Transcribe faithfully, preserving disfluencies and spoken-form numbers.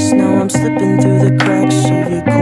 Now I'm slipping through the cracks of your